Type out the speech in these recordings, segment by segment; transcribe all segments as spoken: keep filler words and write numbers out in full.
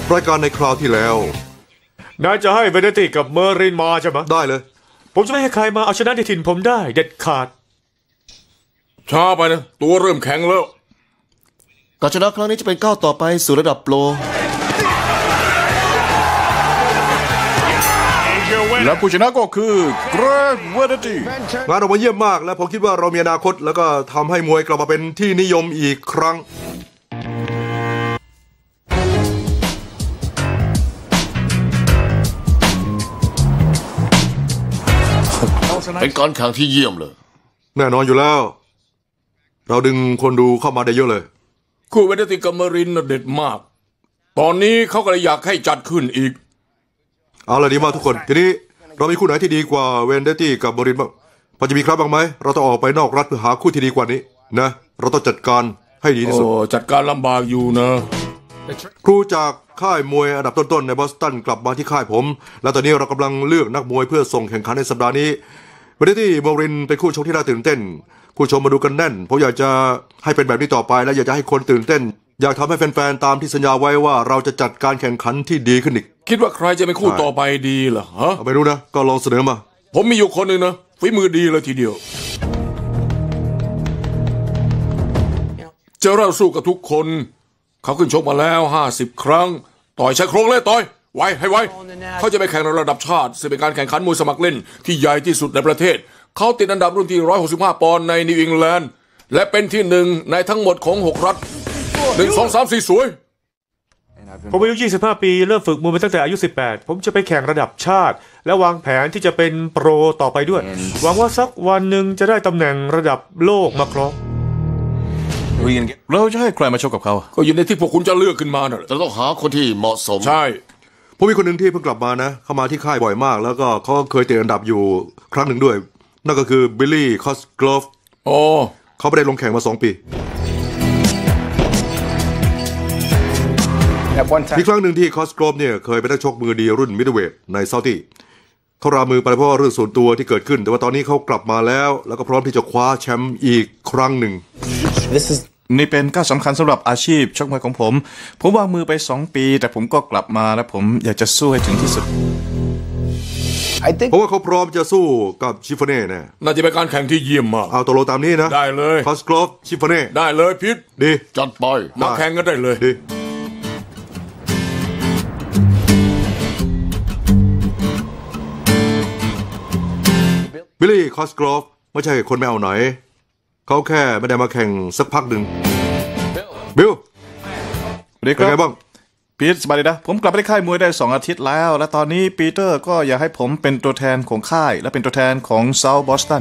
รายการในคราวที่แล้วนายจะให้เวเนติกับเมอร์รินมาใช่ไหมได้เลยผมจะไม่ให้ใครมาเอาชนะที่ถิ่นผมได้เด็ดขาดช้าไปนะตัวเริ่มแข็งแล้วการชนะครั้งนี้จะเป็นก้าวต่อไปสู่ระดับโปรและผู้ชนะก็คือเกรกเวเนตี้งานออกมาเยี่ยมมากและผมคิดว่าเรามีอนาคตแล้วก็ทำให้มวยกลับมาเป็นที่นิยมอีกครั้งเป็นการแข่งที่เยี่ยมเลยแน่นอนอยู่แล้วเราดึงคนดูเข้ามาได้เยอะเลยคู่เวเนติกับเมอรินเด็ดมากตอนนี้เขาก็เลยอยากให้จัดขึ้นอีกเอาละดีมากทุกคนทีนี้เรามีคู่ไหนที่ดีกว่าเวนเดตี้กับเมอรินบ้างพอจะมีครับบ้างไหมเราต้องออกไปนอกรัฐเพื่อหาคู่ที่ดีกว่านี้นะเราต้องจัดการให้ดีที่สุดจัดการลำบากอยู่นะครูจากค่ายมวยอันดับต้นๆในบอสตันกลับมาที่ค่ายผมและตอนนี้เรากำลังเลือกนักมวยเพื่อส่งแข่งขันในสัปดาห์นี้เวนเดตี้เมอรินเป็นคู่ชกที่น่าตื่นเต้นผู้ชมมาดูกันแน่นผมอยากจะให้เป็นแบบนี้ต่อไปและอยากจะให้คนตื่นเต้นอยากทำให้แฟนๆตามที่สัญญาไว้ว่าเราจะจัดการแข่งขันที่ดีขึ้นอีกคิดว่าใครจะเป็นคู่ต่อไปดีล่ะฮะไม่รู้นะก็ลองเสนอมาผมมีอยู่คนหนึ่งนะฝีมือดีเลยทีเดียวจะเล่าสู้กับทุกคนเขาขึ้นชกมาแล้วห้าสิบครั้งต่อยใช้โครงเลยต่อยไวให้ไวเขาจะไปแข่งในระดับชาติซึ่งเป็นการแข่งขันมวยสมัครเล่นที่ใหญ่ที่สุดในประเทศเขาติดอันดับรุ่นที่หนึ่งร้อยหกสิบห้าปอนด์ในนิวอิงแลนด์และเป็นที่หนึ่งในทั้งหมดของหกรัฐหนึ่ง สอง สาม สี่สวยผมอายุยี่สิบห้าปีเริ่มฝึกมวยมาตั้งแต่อายุสิบแปดผมจะไปแข่งระดับชาติและวางแผนที่จะเป็นโปรต่อไปด้วยหวังว่าสักวันหนึ่งจะได้ตำแหน่งระดับโลกมาครองเราจะให้ใครมาชกกับเขาก็อยู่ในที่พวกคุณจะเลือกขึ้นมาน่ะจะต้องหาคนที่เหมาะสมใช่ผมมีคนหนึ่งที่เพิ่งกลับมานะเข้ามาที่ค่ายบ่อยมากแล้วก็เขาเคยติดอันดับอยู่ครั้งหนึ่งด้วยนั่นก็คือบิลลี่คอสกรอฟโอ้เขาไม่ได้ลงแข่งมาสองปีมีครั้งหนึ่งที่คอสกรอฟเนี่ยเคยเป็นนักชกมือดีรุ่นมิดเดิลเวทในซาอุดีเขารามือไปเพราะเรื่องส่วนตัวที่เกิดขึ้นแต่ว่าตอนนี้เขากลับมาแล้วแล้วก็พร้อมที่จะคว้าแชมป์อีกครั้งหนึ่งนี่เป็นก้าวสำคัญสำหรับอาชีพชกมวยของผมผมวางมือไปสองปีแต่ผมก็กลับมาและผมอยากจะสู้ให้ถึงที่สุดเพราะว่าเขาพร้อมจะสู้กับชิฟเน่แน่น่าจะเป็นการแข่งที่เยี่ยมมากเอาตัวโลตามนี้นะได้เลยคอสกรอฟชิฟเน่ได้เลยพิษดีจัดไปมาแข่งกันได้เลยดีบิลลี่คอสกรอฟไม่ใช่คนไม่เอาไหนเขาแค่ไม่ได้มาแข่งสักพักหนึ่งบิลเป็นไงบ้างปีเตอร์สบายดีนะผมกลับไปค่ายมวยได้สองอาทิตย์แล้วและตอนนี้ปีเตอร์ก็อยากให้ผมเป็นตัวแทนของค่ายและเป็นตัวแทนของเซาท์บอสตัน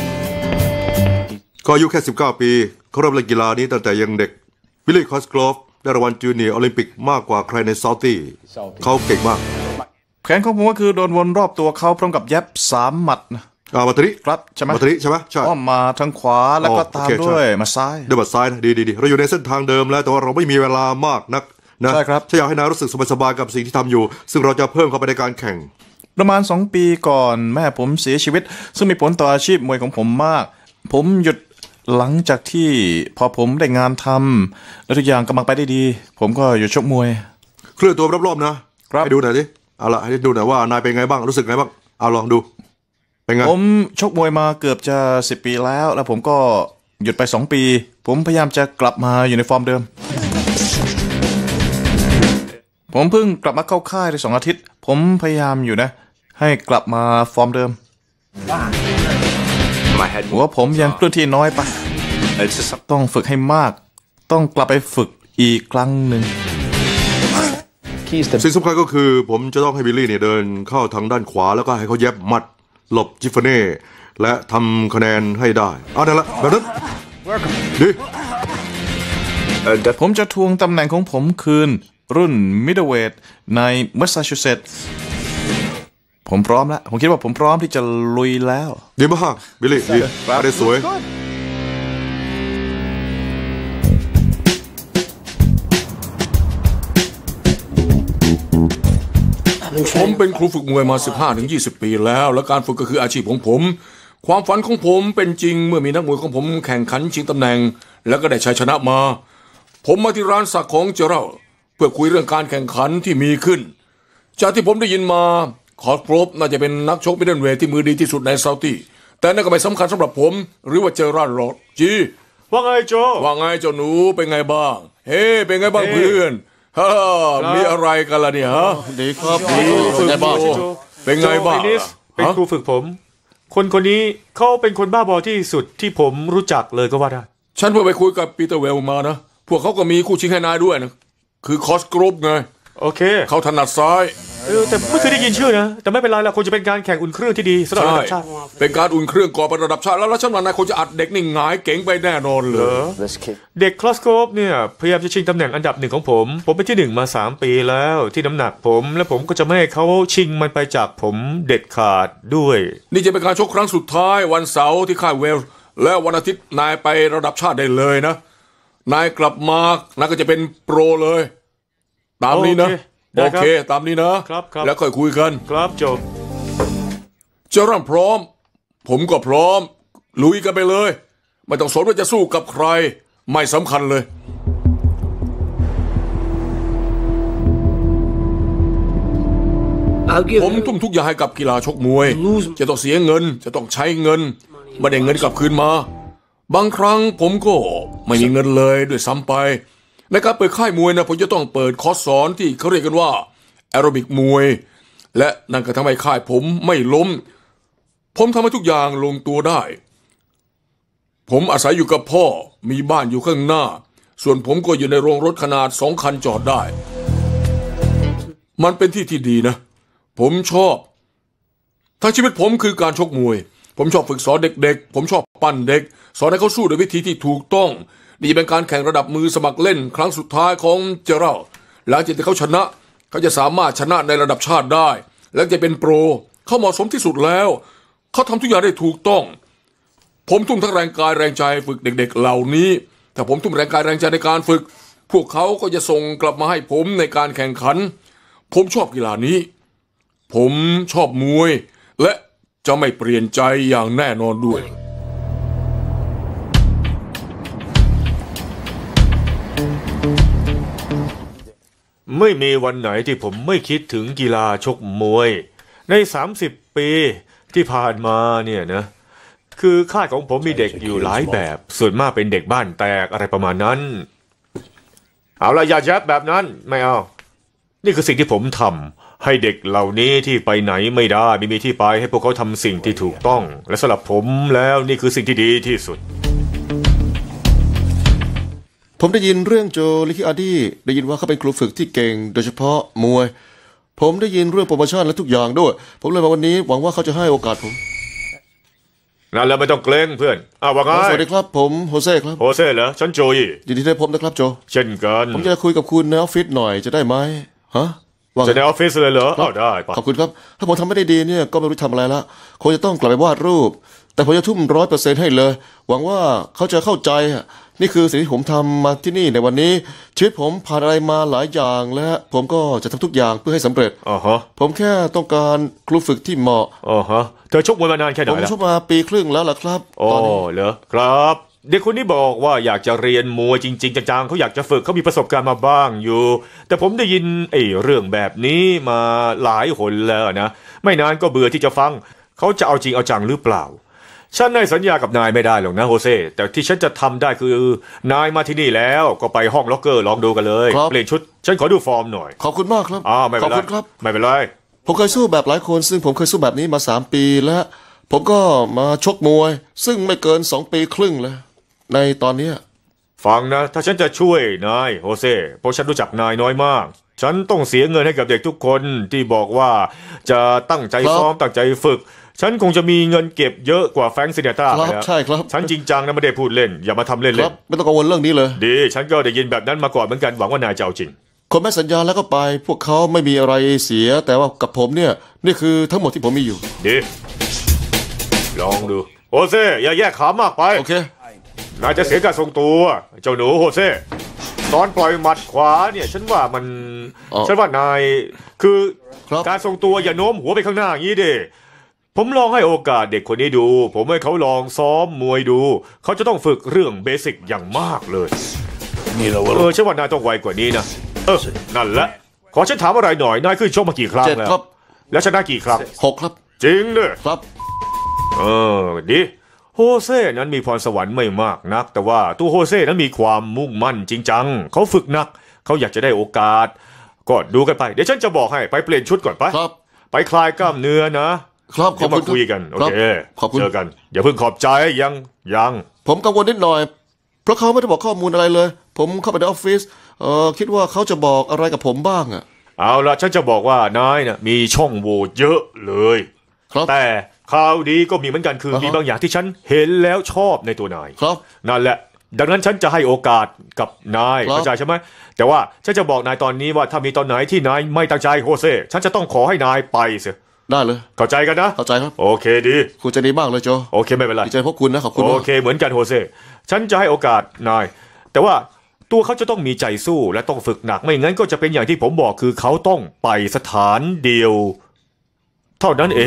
ก็อายุแค่สิบเก้าปีเขาเริ่มเล่นกีฬานี้ตั้งแต่ยังเด็กบิลลี่คอสกรอฟได้รางวัลจูเนียร์โอลิมปิกมากกว่าใครในซาอุดีเขาเก่งมากแผนของผมก็คือโดนวนรอบตัวเขาพร้อมกับแยบสามหมัดนะอ่าบัตริครับใช่ไหมบัตริใช่ไหมใช่อ้อมมาทางขวาแล้วก็ตามด้วยมาซ้ายด้วยบัดซ้ายนะดีดีดีเราอยู่ในเส้นทางเดิมแล้วแต่ว่าเราไม่มีเวลามากนักนะใช่ครับฉันอยากให้นายรู้สึกสบายๆกับสิ่งที่ทำอยู่ซึ่งเราจะเพิ่มเข้าไปในการแข่งประมาณสองปีก่อนแม่ผมเสียชีวิตซึ่งมีผลต่ออาชีพมวยของผมมากผมหยุดหลังจากที่พอผมได้งานทำและทุกอย่างกำลังไปได้ดีผมก็หยุดชกมวยเคลื่อนตัวรอบๆนะให้ดูหน่อยดิเอาล่ะให้ดูหน่อยว่านายเป็นไงบ้างรู้สึกไงบ้างเอาลองดูผมชกมวยมาเกือบจะสิบปีแล้วแล้วผมก็หยุดไปสองปีผมพยายามจะกลับมาอยู่ในฟอร์มเดิมผมเพิ่งกลับมาเข้าค่ายได้สองอาทิตย์ผมพยายามอยู่นะให้กลับมาฟอร์มเดิมหัวผมยังเคลื่อนที่น้อยไปต้องฝึกให้มากต้องกลับไปฝึกอีกครั้งหนึ่งสิ่งสำคัญก็คือผมจะต้องให้บิลลี่เนี่ยเดินเข้าทางด้านขวาแล้วก็ให้เขาเย็บมัดหลบจิฟเฟเน่และทำคะแนนให้ได้เอาได้ละแบบนั้นดีผมจะทวงตำแหน่งของผมคืนรุ่นมิดเดิลเวทในแมสซาชูเซตส์ผมพร้อมแล้วผมคิดว่าผมพร้อมที่จะลุยแล้วดีมากบิลลี่ดีได้สวยผมเป็นครูฝึกมวยมา สิบห้าถึงยี่สิบ ปีแล้วและการฝึกก็คืออาชีพของผมความฝันของผมเป็นจริงเมื่อมีนักมวยของผมแข่งขันชิงตำแหน่งแล้วก็ได้ชัยชนะมาผมมาที่ร้านสักของเจอรัลเพื่อคุยเรื่องการแข่งขันที่มีขึ้นจากที่ผมได้ยินมาคอร์สโกรฟน่าจะเป็นนักชกมิดเดิลเวทที่มือดีที่สุดในซาอุดีแต่นั่นก็ไม่สำคัญสำหรับผมหรือว่าเจอราร์ดหรอกจีว่าไงโจว่าไงเจ้าหนูเป็นไงบ้างเฮ้เป็นไงบ้างเพื่อนฮ่ามีอะไรกันล่ะเนี่ยฮะดีครับดีฝึกไงบ้างโจเป็นไงบ้างโจเอลิสเป็นครูฝึกผม คนคนนี้เขาเป็นคนบ้าบอที่สุดที่ผมรู้จักเลยก็ว่าได้ฉันเพิ่งไปคุยกับปีเตอร์เวลมานะพวกเขาก็มีคู่ชิงให้นายด้วยนะคือคอสโกรฟไงโอเคเขาถนัดซ้ายเออแต่ไม่เคยได้ยินชื่อนะ แต่ไม่เป็นไรละคงจะเป็นการแข่งอุ่นเครื่องที่ดีสำหรับระใช่ดับชาติเป็นการอุ่นเครื่องก่อนไประดับชาติแล้วแล้วฉันว่านายคงจะอัดเด็กนี่หงายเก๋งไปแน่นอนเลยเด็กคลอสโคฟเนี่ยพยายามจะชิงตำแหน่งอันดับหนึ่งของผม ผมเป็นที่หนึ่งมาสามปีแล้วที่น้ำหนักผม และผมก็จะไม่ให้เขาชิงมันไปจากผมเด็ดขาดด้วยนี่จะเป็นการชกครั้งสุดท้ายวันเสาร์ที่ค่ายเวลส์แล้ววันอาทิตย์นายไประดับชาติได้เลยนะนายกลับมานายก็จะเป็นโปรเลย ตามนี้นะโอเคตามนี้นะครับครับแล้วค่อยคุยกันครับโจจะเริ่มพร้อม ผมก็พร้อมลุยกันไปเลยไม่ต้องสนว่าจะสู้กับใครไม่สำคัญเลยผมทุ่มทุกอย่างให้กับกีฬาชกมวยจะต้องเสียเงินจะต้องใช้เงินไม่ได้เงินกลับคืนมาบางครั้งผมก็ไม่มีเงินเลยด้วยซ้ำไปในการเปิดค่ายมวยนะผมจะต้องเปิดคอร์สสอนที่เขาเรียกกันว่าแอโรบิกมวยและนั่นก็ทำให้ค่ายผมไม่ล้มผมทำให้ทุกอย่างลงตัวได้ผมอาศัยอยู่กับพ่อมีบ้านอยู่ข้างหน้าส่วนผมก็อยู่ในโรงรถขนาดสองคันจอดได้มันเป็นที่ที่ดีนะผมชอบทั้งชีวิตผมคือการชกมวยผมชอบฝึกสอนเด็กๆผมชอบปั้นเด็กสอนให้เขาสู้ด้วยวิธีที่ถูกต้องนี่เป็นการแข่งระดับมือสมัครเล่นครั้งสุดท้ายของเจอรัลหลังจากที่เขาชนะเขาจะสามารถชนะในระดับชาติได้และจะเป็นโปรเขาเหมาะสมที่สุดแล้วเขาทำทุกอย่างได้ถูกต้องผมทุ่มทั้งแรงกายแรงใจฝึกเด็กๆเหล่านี้แต่ผมทุ่มแรงกายแรงใจในการฝึกพวกเขาก็จะส่งกลับมาให้ผมในการแข่งขันผมชอบกีฬานี้ผมชอบมวยและจะไม่เปลี่ยนใจอย่างแน่นอนด้วยไม่มีวันไหนที่ผมไม่คิดถึงกีฬาชกมวยในสามสิบปีที่ผ่านมาเนี่ยนะคือค่ายของผมมีเด็กอยู่หลายแบบส่วนมากเป็นเด็กบ้านแตกอะไรประมาณนั้นเอาละอย่าแยบแบบนั้นไม่เอานี่คือสิ่งที่ผมทำให้เด็กเหล่านี้ที่ไปไหนไม่ได้ไม่มีที่ไปให้พวกเขาทำสิ่งที่ถูกต้องและสำหรับผมแล้วนี่คือสิ่งที่ดีที่สุดผมได้ยินเรื่องโจลิคิอาดีได้ยินว่าเขาเป็นครูฝึกที่เก่งโดยเฉพาะมวยผมได้ยินเรื่องโปรโมชั่นและทุกอย่างด้วยผมเลยมาวันนี้หวังว่าเขาจะให้โอกาสผมนั่นแล้วไม่ต้องเกรงเพื่อนอ้าวว่าไงสวัสดีครับผมโฮเซ่ครับโฮเซ่เหรอฉันโจยยินดีที่ได้พบนะครับโจเช่นกันผมจะคุยกับคุณในออฟฟิศหน่อยจะได้ไหมฮะจะในออฟฟิศเลยเหรออ้าวได้ปะขอบคุณครับถ้าผมทำไม่ได้ดีเนี่ยก็ไม่รู้ทำอะไรละคงจะต้องกลับไปวาดรูปแต่ผมจะทุ่มร้อยเปอร์เซ็นต์ให้เลยหวังว่าเขาจะเข้าใจนี่คือสิ่งที่ผมทำมาที่นี่ในวันนี้ชีวิตผมผ่านอะไรมาหลายอย่างและผมก็จะทำทุกอย่างเพื่อให้สำเร็จอ๋อฮะผมแค่ต้องการครูฝึกที่เหมาะอ๋อฮะเธอชกมวยมานานแค่ไหนแล้วผมชกมาปีครึ่งแล้วล่ะครับโอ้เหรอครับเด็กคนนี้บอกว่าอยากจะเรียนมวยจริงๆจังๆเขาอยากจะฝึกเขามีประสบการณ์มาบ้างอยู่แต่ผมได้ยินไอ้เรื่องแบบนี้มาหลายหนแล้วนะไม่นานก็เบื่อที่จะฟังเขาจะเอาจริงเอาจังหรือเปล่าฉันให้สัญญากับนายไม่ได้หรอกนะโฮเซ่แต่ที่ฉันจะทำได้คือนายมาที่นี่แล้วก็ไปห้องล็อกเกอร์ลองดูกันเลยเปลี่ยนชุดฉันขอดูฟอร์มหน่อยขอบคุณมากครับอ้าวไม่เป็นไรขอบคุณครับไม่เป็นไรผมเคยสู้แบบหลายคนซึ่งผมเคยสู้แบบนี้มาสามปีแล้วผมก็มาชกมวยซึ่งไม่เกินสองปีครึ่งแล้วในตอนนี้ฟังนะถ้าฉันจะช่วยนายโฮเซ่เพราะฉันรู้จักนายน้อยมากฉันต้องเสียเงินให้กับเด็กทุกคนที่บอกว่าจะตั้งใจซ้อมตั้งใจฝึกฉันคงจะมีเงินเก็บเยอะกว่าแฟรงค์ซินเนต้าครับใช่ครับฉันจริงจังนะไม่ได้พูดเล่นอย่ามาทำเล่นเลยไม่ต้องกังวลเรื่องนี้เลยดีฉันก็ได้ยินแบบนั้นมาก่อนเหมือนกันหวังว่านายจะเอาจริงคนแม่สัญญาแล้วก็ไปพวกเขาไม่มีอะไรเสียแต่ว่ากับผมเนี่ยนี่คือทั้งหมดที่ผมมีอยู่ดีลองดูโฮเซ่อย่าแยกขามากไปโอเคนายจะเสียการทรงตัวเจ้าหนูโฮเซ่ตอนปล่อยหมัดขวาเนี่ยฉันว่ามันฉันว่านายคือการทรงตัวอย่าโน้มหัวไปข้างหน้าอย่างนี้ดิผมลองให้โอกาสเด็กคนนี้ดูผมให้เขาลองซ้อมมวยดูเขาจะต้องฝึกเรื่องเบสิกอย่างมากเลยนี่เราเออฉันว่านายต้องไวกว่านี้นะเออนั่นแหละขอฉันถามอะไรหน่อยนายขึ้นชกมากี่ครั้งเจ็ดแล้วครับแล้วชนะกี่ครั้งหกครับจริงเนอะครับเออดีโฮเซ่นั้นมีพรสวรรค์ไม่มากนัก แต่ว่าตัวโฮเซ่นั้นมีความมุ่งมั่นจริงจังเขาฝึกหนักเขาอยากจะได้โอกาสก็ดูกันไปเดี๋ยวฉันจะบอกให้ไปเปลี่ยนชุดก่อนไปครับไปคลายกล้ามเนื้อนะครับขอบเดี๋ยวคุมาณคุยกันโอครับเคขอบคุณเจอกันอย่าเพิ่งขอบใจยังยังผมกังวลนิดหน่อย เพราะเขาไม่ได้บอกข้อมูลอะไรเลย ผมเข้าไปในออฟฟิศเอ่อคิดว่าเขาจะบอกอะไรกับผมบ้างอะเอาละฉันจะบอกว่านายน่ะมีช่องโหว่เยอะเลยครับแต่ข่าวดีก็มีเหมือนกันคืออ่าฮะมีบางอย่างที่ฉันเห็นแล้วชอบในตัวนายครับนั่นแหละ ดังนั้นฉันจะให้โอกาสกับนายครับเข้าใจใช่ไหมแต่ว่าฉันจะบอกนายตอนนี้ว่าถ้ามีตอนไหนที่นายไม่ตั้งใจโฮเซ่ฉันจะต้องขอให้นายไปเสียได้เลยเข้าใจกันนะเข้าใจครับโอเคดีคุณใจดีมากเลยโจโอเคไม่เป็นไรดีใจพวกคุณนะขอบคุณโอมากเคเหมือนกันโฮเซ่ฉันจะให้โอกาสนาย แต่ว่าตัวเขาจะต้องมีใจสู้และต้องฝึกหนักไม่งั้นก็จะเป็นอย่างที่ผมบอกคือเขาต้องไปสถานเดียว เท่านั้นเอง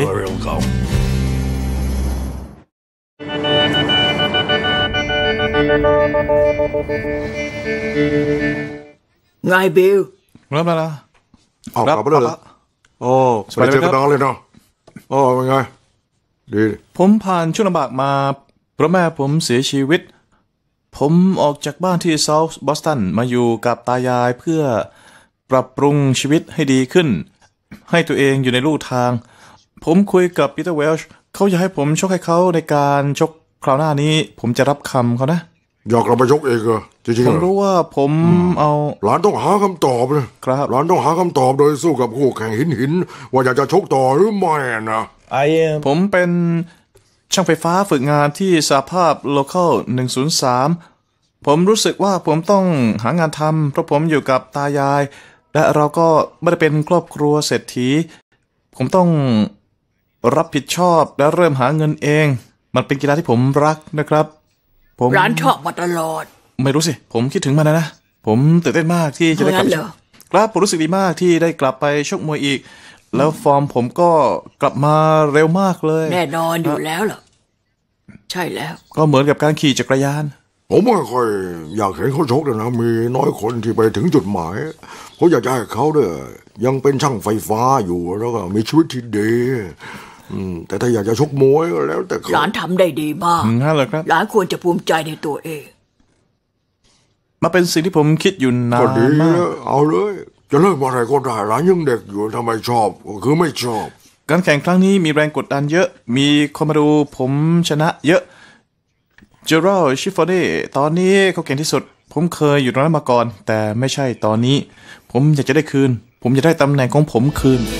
ไงบิลเริ่มแล้วนะเอากลับมาเลยเหรอโอ้ไปเจอกันนานเลยเนาะโอ้เป็นไงดีผมผ่านช่วงลำบากมาเพราะแม่ผมเสียชีวิต ผมออกจากบ้านที่เซาท์บอสตันมาอยู่กับตายายเพื่อปรับปรุงชีวิตให้ดีขึ้น ให้ตัวเองอยู่ในลู่ทาง ผมคุยกับปีเตอร์เวลช์เขาอยากให้ผมชกให้เขาในการชกคราวหน้านี้ ผมจะรับคำเขานะอยากกลับมาชกเองเหรอจริงๆผมเหรอรู้ว่าผมเอาหลานต้องหาคำตอบนะครับ หลานต้องหาคำตอบโดยสู้กับคู่แข่งหินหินๆว่าอยากจะชกต่อหรือไม่นะ I am ผมเป็นช่างไฟฟ้าฝึกงานที่สหภาพ Local หนึ่งศูนย์สาม ผมรู้สึกว่าผมต้องหางานทำเพราะผมอยู่กับตายาย และเราก็ไม่ได้เป็นครอบครัวเศรษฐี ผมต้องรับผิดชอบและเริ่มหาเงินเอง มันเป็นกีฬาที่ผมรักนะครับ ผมร้านชอบมาตลอดไม่รู้สิ ผมคิดถึงมันนะนะ ผมตื่นเต้นมากที่จะได้กลับงั้นเหรอครับผมรู้สึกดีมากที่ได้กลับไปชกมวยอีก แล้วฟอร์มผมก็กลับมาเร็วมากเลยแน่นอนอยู่แล้วเหรอใช่แล้วก็เหมือนกับการขี่จักรยานผมไม่ค่อยอยากเห็นเขาชกเลยนะมีน้อยคนที่ไปถึงจุดหมายผมอยากจะให้เขาเนี่ยยังเป็นช่างไฟฟ้าอยู่แล้วก็มีชีวิตที่ดีอืมแต่ถ้าอยากจะชกมวยก็แล้วแต่เขาหลานทำได้ดีมากงั้นเหรอครับหลานควรจะภูมิใจในตัวเองมาเป็นสิ่งที่ผมคิดอยู่นาก็นดีมากนะเอาเลย จะเลิกเมื่อไหรก็ได้หลานยังเด็กอยู่ทำไมชอบก็คือไม่ชอบการแข่งครั้งนี้มีแรงกดดันเยอะ มีคนมาดูผมชนะเยอะเจอรัลชิฟฟอเน่ตอนนี้เขาเก่งที่สุด ผมเคยอยู่ตรงนั้นมาก่อน แต่ไม่ใช่ตอนนี้ ผมอยากจะได้คืน ผมอยากได้ตำแหน่งของผมคืน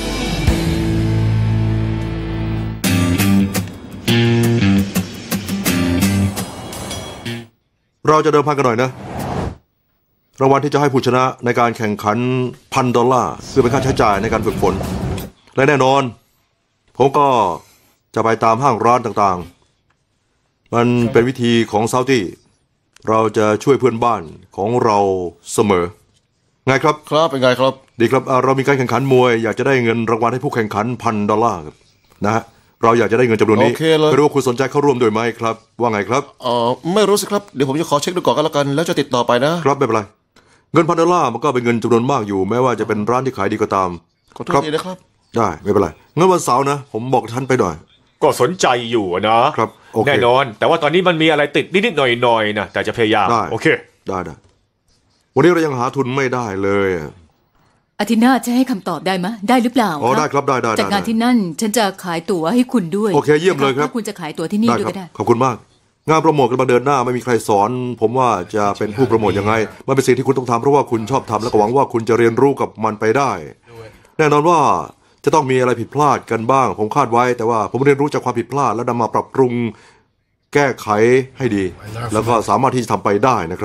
เราจะเดิมพันกันหน่อยนะรางวัลที่จะให้ผู้ชนะในการแข่งขันพันดอลลาร์เพื่อเป็นค่าใช้จ่ายในการฝึกฝนและแน่นอน ผมก็จะไปตามห้างร้านต่างๆ มันเป็นวิธีของซาอุดีเราจะช่วยเพื่อนบ้านของเราเสมอไงครับครับเป็นไงครับดีครับอ่าเรามีการแข่งขันมวย อยากจะได้เงินรางวัลให้ผู้แข่งขันพันดอลลาร์ครับนะฮะเราอยากจะได้เงินจำนวนนี้โอเคเลยไม่รู้ว่าคุณสนใจเข้าร่วมด้วยไหมครับ ว่าไงครับเอ่อไม่รู้สิครับเดี๋ยวผมจะขอเช็คดูก่อนกันแล้วกัน แล้วจะติดต่อไปนะครับไม่เป็นไรเงินพันดอลลาร์มันก็เป็นเงินจำนวนมากอยู่แม้ว่าจะเป็นร้านที่ขายดีก็ตามขอโทษทีนะครับได้ไม่เป็นไรเงินวันเสาร์นะ ผมบอกท่านไปหน่อยก็สนใจอยู่นะครับโอเคแน่นอน แต่ว่าตอนนี้มันมีอะไรติดนิดๆหน่อยๆนะแต่จะพยายามได้โอเคได้ได้วันนี้เรายังหาทุนไม่ได้เลยอะอาทิตย์หน้าจะให้คำตอบได้ไหมยได้หรือเปล่าอ๋อได้ครับได้ได้จากงานได้ที่นั่นฉันจะขายตั๋วให้คุณด้วยโอเคเยี่ยมเลยครับถ้าคุณจะขายตั๋วที่นี่ได้ด้วยครับก็ได้ขอบคุณมาก งานโปรโมทกำลังเดินหน้าไม่มีใครสอน ผมว่าจะเป็นผู้โปรโมทยังไงมันเป็นสิ่งที่คุณต้องทำเพราะว่าคุณชอบทำและก็หวังว่าคุณจะเรียนรู้กับมันไปได้ แน่นอนว่าจะต้องมีอะไรผิดพลาดกันบ้าง ผมคาดไว้ แต่ว่าผมเรียนรู้จากความผิดพลาดแล้วนำมาปรับปรุงแก้ไขให้ดี แล้วก็สามารถที่จะทำไปได้นะครับ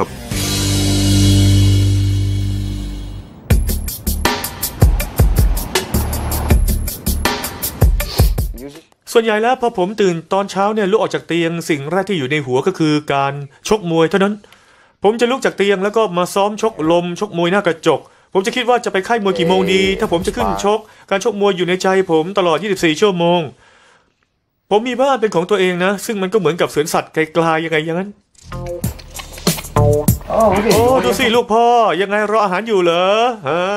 ส่วนใหญ่แล้วพอผมตื่นตอนเช้าเนี่ยลุกออกจากเตียงสิ่งแรกที่อยู่ในหัวก็คือการชกมวยเท่านั้น ผมจะลุกจากเตียงแล้วก็มาซ้อมชกลมชกมวยหน้ากระจก ผมจะคิดว่าจะไปค่ายมวยกี่โมงดี ถ้าผมจะขึ้นชก การชกมวยอยู่ในใจผมตลอดยี่สิบสี่ชั่วโมงผมมีบ้านเป็นของตัวเองนะซึ่งมันก็เหมือนกับสวนสัตว์ไกลๆยังไงอย่างนั้นโอ้ดูสิลูกพ่อยังไงรออาหารอยู่เหรอฮะ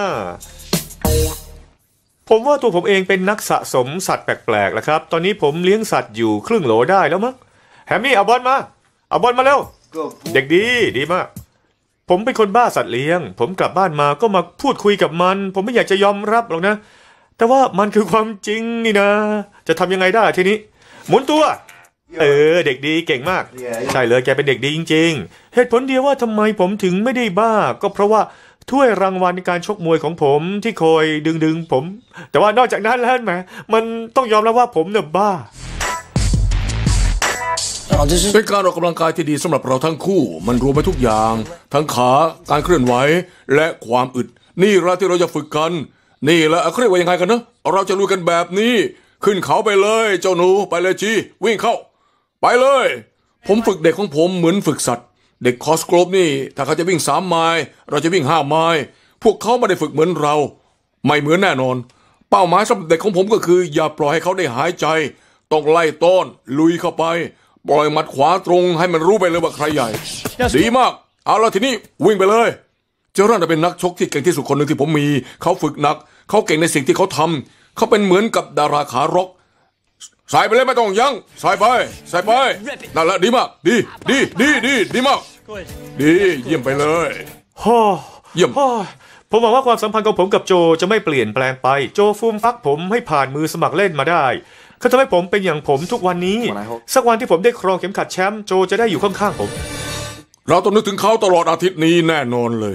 ผมว่าตัวผมเองเป็นนักสะสมสัตว์แปลกๆแล้วครับตอนนี้ผมเลี้ยงสัตว์อยู่ครึ่งโหลได้แล้วมั้งแฮมมี่เอาบอลมาเอาบอลมาเร็วเด็กดีดีมากผมเป็นคนบ้าสัตว์เลี้ยงผมกลับบ้านมาก็มาพูดคุยกับมันผมไม่อยากจะยอมรับหรอกนะแต่ว่ามันคือความจริงนี่นะจะทำยังไงได้ทีนี้หมุนตัวเออเด็กดีเก่งมากใช่เลยแกเป็นเด็กดีจริงๆเหตุผลเดียวว่าทำไมผมถึงไม่ได้บ้าก็เพราะว่าถ้วยรางวัลในการชกมวยของผมที่คอยดึงดึงผม แต่ว่านอกจากนั้นแล้วแหมมันต้องยอมรับว่าผมเนี่ยบ้าเป็นการออกกำลังกายที่ดีสำหรับเราทั้งคู่มันรวมไปทุกอย่างทั้งขาการเคลื่อนไหวและความอึดนี่แหละที่เราจะฝึกกันนี่แหละเขาเรียกว่ายังไงกันนะเราจะลุยกันแบบนี้ขึ้นเขาไปเลยเจ้าหนูไปเลยจีวิ่งเข้าไปเลยผมฝึกเด็กของผมเหมือนฝึกสัตว์เด็กคอสโกรบนี่ถ้าเขาจะวิ่งสามไมล์เราจะวิ่งห้าไมล์พวกเขาไม่ได้ฝึกเหมือนเราไม่เหมือนแน่นอนเป้าหมายสำหรับเด็กของผมก็คืออย่าปล่อยให้เขาได้หายใจต้องไล่ต้อนลุยเข้าไปปล่อยหมัดขวาตรงให้มันรู้ไปเลยว่าใครใหญ่ yes. ดีมากเอาละทีนี้วิ่งไปเลยเจ้าร่านเป็นนักชกที่เก่งที่สุดคนหนึ่งที่ผมมีเขาฝึกหนักเขาเก่งในสิ่งที่เขาทำเขาเป็นเหมือนกับดาราขาร็อกใส่ไปเลยไม่ต้องยั้งใส่ไปใส่ไปนั่นแหละดีมากดีดีดีดีดีมากดีเยี่ยมไปเลยฮ่อเยี่ยมผมหวังว่าความสัมพันธ์ของผมกับโจจะไม่เปลี่ยนแปลงไปโจฟูมฟักผมให้ผ่านมือสมัครเล่นมาได้เขาทำให้ผมเป็นอย่างผมทุกวันนี้สักวันที่ผมได้ครองเข็มขัดแชมป์โจจะได้อยู่ข้างๆผมเราต้องนึกถึงเขาตลอดอาทิตย์นี้แน่นอนเลย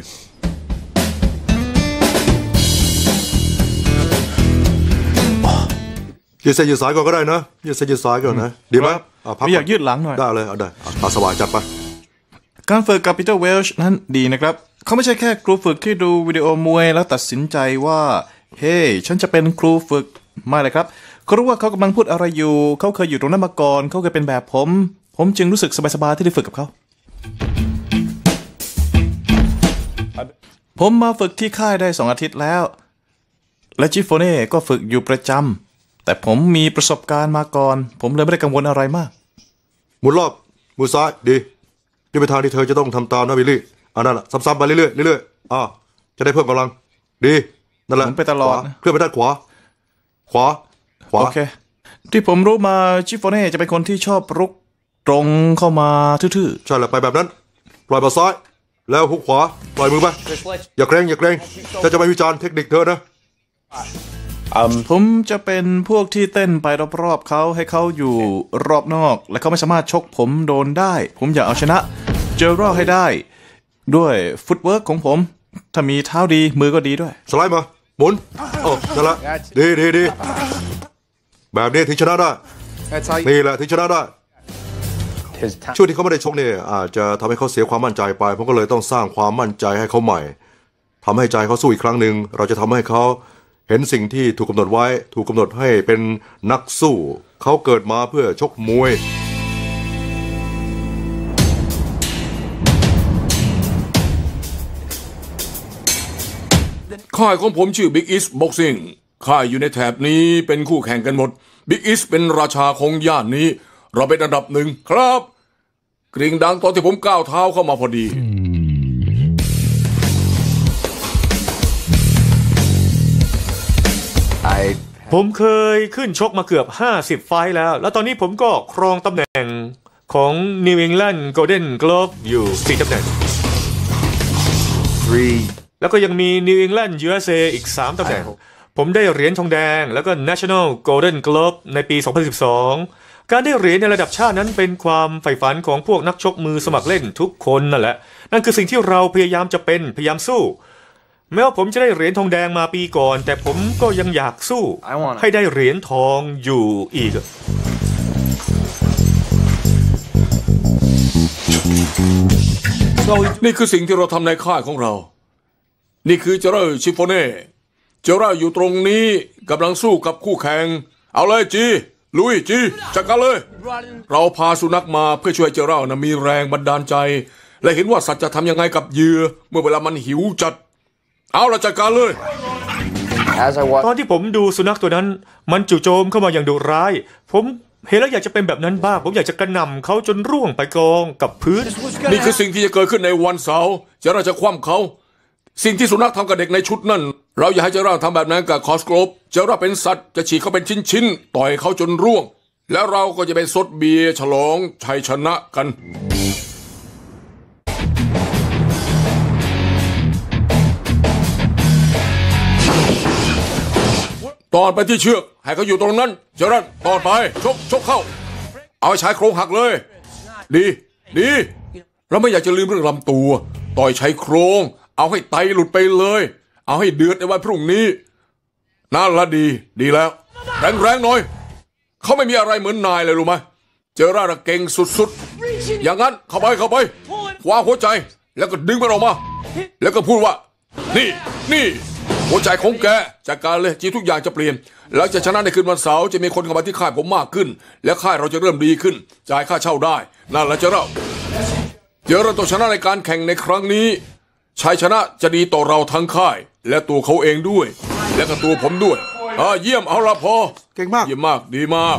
ยืดเส้นยืดสายก่อนก็ได้นะยืดเส้นยืดสายก่อนนะดีไหมไม่อยากยืดหลังหน่อยได้เลยเอาได้ตาสบายจัดไปการฝึกกับปีเตอร์เวลช์นั้นดีนะครับเขาไม่ใช่แค่ครูฝึกที่ดูวิดีโอมวยแล้วตัดสินใจว่าเฮ้ hey, ฉันจะเป็นครูฝึกไม่เลยครับเขารู้ว่าเขากำลังพูดอะไรอยู่เขาเคยอยู่ตรงนั้นมาก่อนเขาเคยเป็นแบบผมผมจึงรู้สึกสบายๆที่ได้ฝึกกับเขาผมมาฝึกที่ค่ายได้สองอาทิตย์แล้วและจิฟโฟเน่ก็ฝึกอยู่ประจำแต่ผมมีประสบการณ์มาก่อนผมเลยไม่ได้กังวลอะไรมากหมุนรอบมือซ้ายดีนี่เป็นทางที่เธอจะต้องทำตามนะวิลลี่อันนั้นแหละซ้ำๆไปเรื่อยๆเรื่อยๆอ่าจะได้เพิ่มกำลังดีนั่นแหละหมุนไปตลอดเคลื่อนไปด้านขวาขวาขวาโอเคที่ผมรู้มาจิฟโฟเน่จะเป็นคนที่ชอบรุกตรงเข้ามาทื่อๆใช่แล้วไปแบบนั้นปล่อยมาซ้ายแล้วหุกขวาปล่อยมือไปอย่าเกรงอย่าเกรงจะจะไปวิจารณ์เทคนิคเธอนะผมจะเป็นพวกที่เต้นไปรอบๆเขาให้เขาอยู่รอบนอกและเขาไม่สามารถชกผมโดนได้ผมอยากเอาชนะเจอรัลให้ได้ด้วยฟุตเวิร์กของผมถ้ามีเท้าดีมือก็ดีด้วยสไลด์มาหมุนโอ้นั่นแหละดีดีดีแบบนี้ถึงชนะได้นี่แหละถึงชนะได้ช่วงที่เขาไม่ได้ชกเนี่ยอาจจะทำให้เขาเสียความมั่นใจไปผมก็เลยต้องสร้างความมั่นใจให้เขาใหม่ทำให้ใจเขาสู้อีกครั้งหนึ่งเราจะทำให้เขาเห็นสิ่งที่ถูกกำหนดไว้ถูกกำหนดให้เป็นนักสู้เขาเกิดมาเพื่อชกมวยค่ายของผมชื่อ Big East Boxing ค่ายอยู่ในแถบนี้เป็นคู่แข่งกันหมด Big East เป็นราชาของย่านนี้เราเป็นอันดับหนึ่งครับกริ่งดังตอนที่ผมก้าวเท้าเข้ามาพอดีผมเคยขึ้นชกมาเกือบห้าสิบไฟท์แล้วแล้วตอนนี้ผมก็ครองตำแหน่งของ New England Golden Glove อยู่สี่ตำแหน่งแล้วก็ยังมี New England ยู เอส เอ อีกสามตำแหน่งผมได้เหรียญทองแดงแล้วก็ National Golden Glove ในปีสองพันสิบสองการได้เหรียญในระดับชาตินั้นเป็นความใฝ่ฝันของพวกนักชกมือสมัครเล่นทุกคนนั่นแหละนั่นคือสิ่งที่เราพยายามจะเป็นพยายามสู้แม้ว่าผมจะได้เหรียญทองแดงมาปีก่อนแต่ผมก็ยังอยากสู้ให้ได้เหรียญทองอยู่อีกนี่คือสิ่งที่เราทำในค่ายของเรานี่คือเจอร์ชิฟโฟเน่เจอร์อยู่ตรงนี้กำลังสู้กับคู่แข่งเอาเลยจีลุยจีจัดการเลยเราพาสุนัขมาเพื่อช่วยเจอร์นะมีแรงบันดาลใจและเห็นว่าสัตว์จะทำยังไงกับเหยื่อเมื่อเวลามันหิวจัดเอาละจัดการเลยตอนที่ผมดูสุนัขตัวนั้นมันจู่โจมเข้ามาอย่างดุร้ายผมเห็นแล้วอยากจะเป็นแบบนั้นบ้างผมอยากจะกระหน่ำเขาจนร่วงไปกองกับพื้นนี่คือสิ่งที่จะเกิดขึ้นในวันเสาร์เจอราจะคว่ำเขาสิ่งที่สุนัขทำกับเด็กในชุดนั่นเราอยากให้เจอราทำแบบนั้นกับคอสโกรบเจอราเป็นสัตว์จะฉีกเขาเป็นชิ้นๆต่อยเขาจนร่วงแล้วเราก็จะไปซดเบียร์ฉลองชัยชนะกันตอนไปที่เชือกให้เขาอยู่ตรงนั้นเจอราตอนไปชกชกเข้าเอาชายโครงหักเลยดีดีเราไม่อยากจะลืมเรื่องลำตัวต่อยชายโครงเอาให้ไตหลุดไปเลยเอาให้เดือดในวันพรุ่งนี้นั่นละดีดีแล้วแรงๆหน่อยเขาไม่มีอะไรเหมือนนายเลยรู้ไหมเจอร่าเก่งสุดๆอย่างนั้นเข้าไปเข้าไปคว้าหัวใจแล้วก็ดึงมันออกมาแล้วก็พูดว่านี่นี่หัวใจของแกจากการเลยจีทุกอย่างจะเปลี่ยนหลังจากชนะในคืนวันเสาร์จะมีคนเข้ามาที่ค่ายผมมากขึ้นและค่ายเราจะเริ่มดีขึ้นจ่ายค่าเช่าได้นั่นแหละเจอร่าเจอร่าต้องชนะในการแข่งในครั้งนี้ชัยชนะจะดีต่อเราทั้งค่ายและตัวเขาเองด้วยและก็ตัวผมด้วยอ่าเยี่ยมเอาละพอเก่งมากเยี่ยมมากดีมาก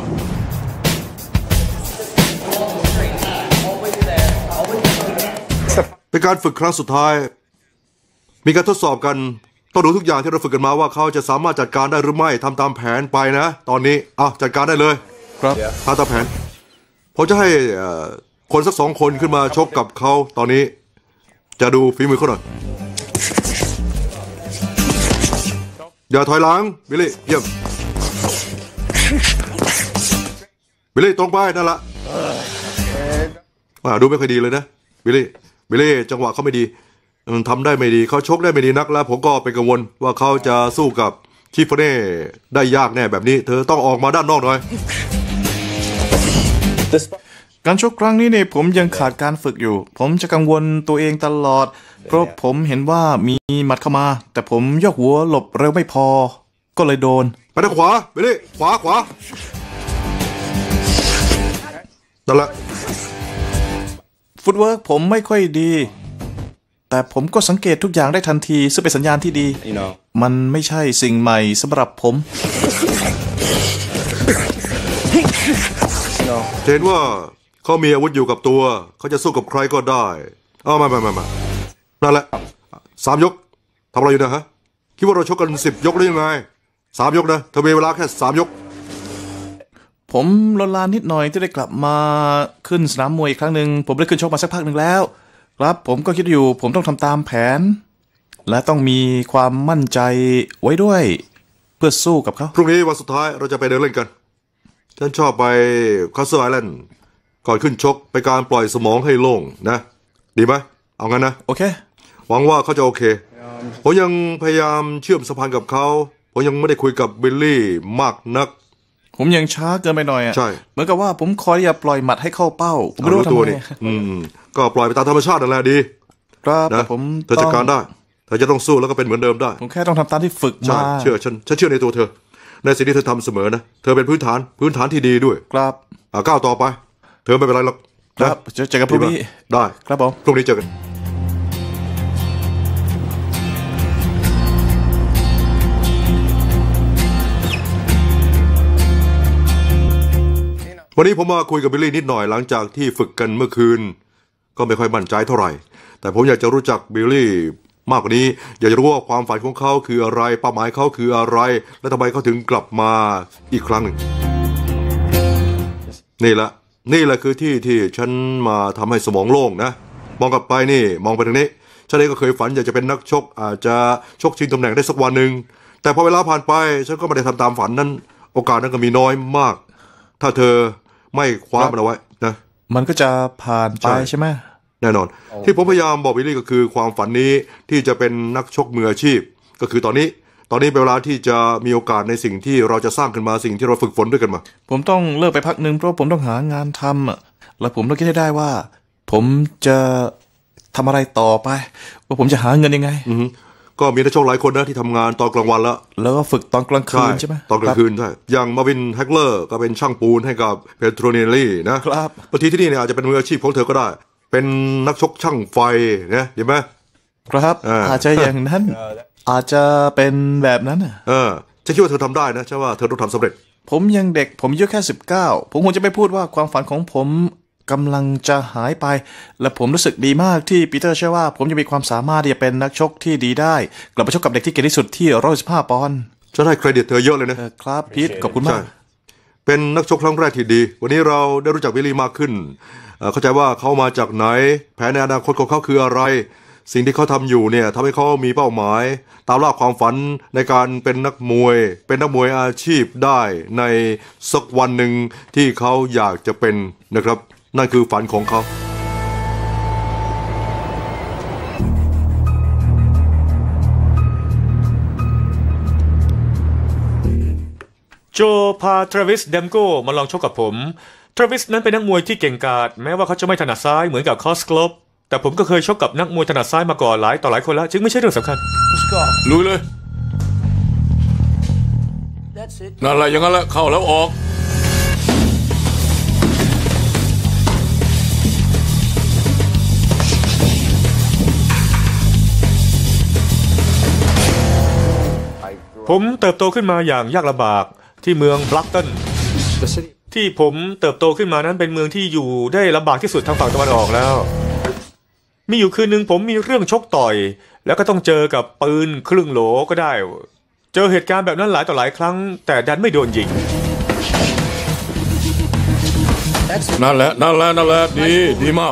เป็นการฝึกครั้งสุดท้ายมีการทดสอบกันต้องดูทุกอย่างที่เราฝึกกันมาว่าเขาจะสามารถจัดการได้หรือไม่ทำตามแผนไปนะ ตอนนี้อ่ะจัดการได้เลยครับทำตามแผนผมจะให้เอ่อคนสักสองคนขึ้นมาชกกับเขาตอนนี้จะดูฝีมือเขาหน่อยอย่าถอยหลังบิลลี่เยี่ยมบิลลี่ตรงไปนั่นละว่าดูไม่ค่อยดีเลยนะบิลลี่บิลลี่จังหวะเขาไม่ดีมันทำได้ไม่ดีเขาชกได้ไม่ดีนักแล้วผมก็เป็นกังวลว่าเขาจะสู้กับชิฟเน่ได้ยากแน่แบบนี้เธอต้องออกมาด้านนอกหน่อยการชกครั้งนี้เนี่ยผมยังขาดการฝึกอยู่ ผมจะกังวลตัวเองตลอดเพราะผมเห็นว่ามีหมัดเข้ามาแต่ผมยกหัวหลบเร็วไม่พอก็เลยโดนไปทางขวาบิลลี่ขวาขวานั่นแหละฟุตเวิร์กผมไม่ค่อยดีแต่ผมก็สังเกตทุกอย่างได้ทันทีซึ่งเป็นสัญญาณที่ดี you know. มันไม่ใช่สิ่งใหม่สำหรับผมเห็นว่าเขามีอาวุธอยู่กับตัวเขาจะสู้กับใครก็ได้เอามามามามานั่นแหละสามยกทำอะไรอยู่นะฮะคิดว่าเราชกกันสิบยกหรือยังไงสามยกนะเธอมีเวลาแค่สามยกผมลนลานนิดหน่อยที่ได้กลับมาขึ้นสนามมวยอีกครั้งหนึ่งผมได้ขึ้นชกมาสักพักหนึ่งแล้วครับผมก็คิดอยู่ผมต้องทำตามแผนและต้องมีความมั่นใจไว้ด้วยเพื่อสู้กับเขาพรุ่งนี้วันสุดท้ายเราจะไปเดินเล่นกันฉันชอบไปคาสเซิลไอแลนด์ก่อนขึ้นชกไปการปล่อยสมองให้โล่งนะดีไหมเอางั้นนะโอเคหวังว่าเขาจะโอเคผมยังพยายามเชื่อมสัมพันธ์กับเขาผมยังไม่ได้คุยกับบิลลี่มากนักผมยังช้าเกินไปหน่อยอ่ะใช่เหมือนกับว่าผมคอยอย่าปล่อยหมัดให้เข้าเป้าผมไม่รู้ทำไมอืมก็ปล่อยไปตามธรรมชาตินั่นแหละดีครับแต่ผมเธอจัดการได้เธอจะต้องสู้แล้วก็เป็นเหมือนเดิมได้ผมแค่ต้องทำตามที่ฝึกมาเชื่อฉันฉันเชื่อในตัวเธอในสิ่งที่เธอทำเสมอนะเธอเป็นพื้นฐานพื้นฐานที่ดีด้วยครับอ่าก้าวต่อไปเธอไม่เป็นไรหรอกครับเจอกันพรุ่งนี้ได้ครับผมพรุ่งนี้เจอกันวันนี้ผมมาคุยกับบิลลี่นิดหน่อยหลังจากที่ฝึกกันเมื่อคืนก็ไม่ค่อยมั่นใจเท่าไหร่แต่ผมอยากจะรู้จักบิลลี่มากกว่านี้อยากจะรู้ว่าความฝันของเขาคืออะไรเป้าหมายเขาคืออะไรและทำไมเขาถึงกลับมาอีกครั้งหนึ่งนี่แหละนี่แหละคือที่ที่ฉันมาทำให้สมองโล่งนะมองกลับไปนี่มองไปทางนี้ฉันเองก็เคยฝันอยากจะเป็นนักชกอาจจะชกชิงตำแหน่งได้สักวันหนึ่งแต่พอเวลาผ่านไปฉันก็ไม่ได้ทำตามฝันนั้นโอกาสนั้นก็มีน้อยมากถ้าเธอไม่คว้ามันเอาไว้นะมันก็จะผ่านไปใช่ไหมแน่นอนที่ผมพยายามบอกบิลลี่ก็คือความฝันนี้ที่จะเป็นนักชกมืออาชีพก็คือตอนนี้ตอนนี้เป็นเวลาที่จะมีโอกาสในสิ่งที่เราจะสร้างขึ้นมาสิ่งที่เราฝึกฝนด้วยกันมาผมต้องเลิกไปพักหนึ่งเพราะผมต้องหางานทำอ่ะแล้วผมต้องคิดให้ได้ว่าผมจะทำอะไรต่อไปว่าผมจะหาเงินยังไงก็มีนักชกหลายคนนะที่ทำงานตอนกลางวันแล้วแล้วก็ฝึกตอนกลางคืนใช่ไหมตอนกลางคืนใช่อย่างมาวินแฮกเลอร์ก็เป็นช่างปูนให้กับเพโตรเนลลี่นะครับบางทีที่นี่เนี่ยอาจจะเป็นมืออาชีพของเธอก็ได้เป็นนักชกช่างไฟนะเห็นไหมครับอาจจะอย่างนั้นอาจจะเป็นแบบนั้นอ่ะเออฉันคิดว่าเธอทำได้นะใช่ว่าเธอต้องทำสำเร็จผมยังเด็กผมอายุแค่สิบเก้าผมคงจะไม่พูดว่าความฝันของผมกำลังจะหายไป และผมรู้สึกดีมากที่ปีเตอร์เชื่อว่าผมจะมีความสามารถที่จะเป็นนักชกที่ดีได้กลับมาชกกับเด็กที่เก่งที่สุดที่หนึ่งร้อยสิบห้าปอนด์จะได้เครดิตเธอเยอะเลยนะครับพีทขอบคุณมากเป็นนักชกครั้งแรกที่ดีวันนี้เราได้รู้จักวิลลี่มากขึ้นเข้าใจว่าเขามาจากไหนแผนในอนาคตของเขาคืออะไรสิ่งที่เขาทำอยู่เนี่ยทำให้เขามีเป้าหมายตามล่าความฝันในการเป็นนักมวยเป็นนักมวยอาชีพได้ในสักวันหนึ่งที่เขาอยากจะเป็นนะครับนั่นคือฝันของเขาโจพาทราวิสเดมโกมาลองชกกับผมทราวิสนั้นเป็นนักมวยที่เก่งกาจแม้ว่าเขาจะไม่ถนัดซ้ายเหมือนกับคอสกลบแต่ผมก็เคยชกกับนักมวยถนัดซ้ายมาก่อนหลายต่อหลายคนแล้วจึงไม่ใช่เรื่องสำคัญลุยเลยนั่นแหละอย่างนั้นแหละเข้าแล้วออกผมเติบโตขึ้นมาอย่างยากลำบากที่เมืองบลักตันที่ผมเติบโตขึ้นมานั้นเป็นเมืองที่อยู่ได้ลำบากที่สุดทางฝั่งตะวันออกแล้วมีอยู่คืนหนึ่งผมมีเรื่องชกต่อยแล้วก็ต้องเจอกับปืนครึ่งโหลก็ได้เจอเหตุการณ์แบบนั้นหลายต่อหลายครั้งแต่ดันไม่โดนยิงนั่นแหละนั่นแหละนั่นแหละดีดีมาก